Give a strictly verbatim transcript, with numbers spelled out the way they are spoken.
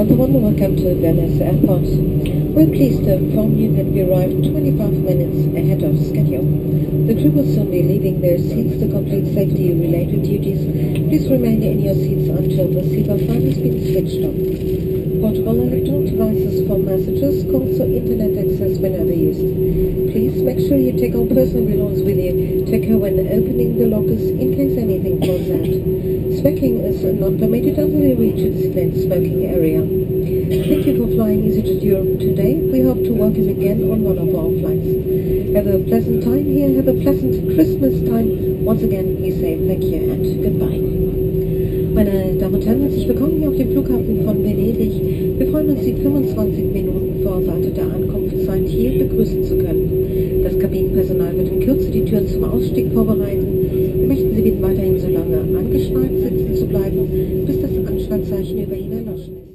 gentlemen, welcome to Venice Airport. We're pleased to inform you that we arrived twenty-five minutes ahead of schedule. The crew will soon be leaving their seats to complete safety-related duties. Please remain in your seats until the seatbelt sign has been switched on. Portable electronic devices for messages, calls or internet access whenever used. Please make sure you take all personal belongings with you. Take care when opening the lockers in case anything falls out. Smoking is not permitted until you reach a designated smoking area. Thank you for flying EasyJet Europe today. We hope to welcome you again on one of our flights. Have a pleasant time here. Have a pleasant Christmas time. Once again, we say thank you and goodbye. Meine Damen und Herren, herzlich willkommen hier auf dem Flughafen von Venedig. Wir freuen uns, Sie fünfundzwanzig Minuten vor Seite der Ankunftszeit hier begrüßen zu können. Das Kabinenpersonal wird in Kürze die Tür zum Ausstieg vorbereiten. Wir möchten Sie bitten, weiterhin so lange angeschnallt sitzen zu bleiben, bis das Anschnallzeichen über Ihnen erloschen ist.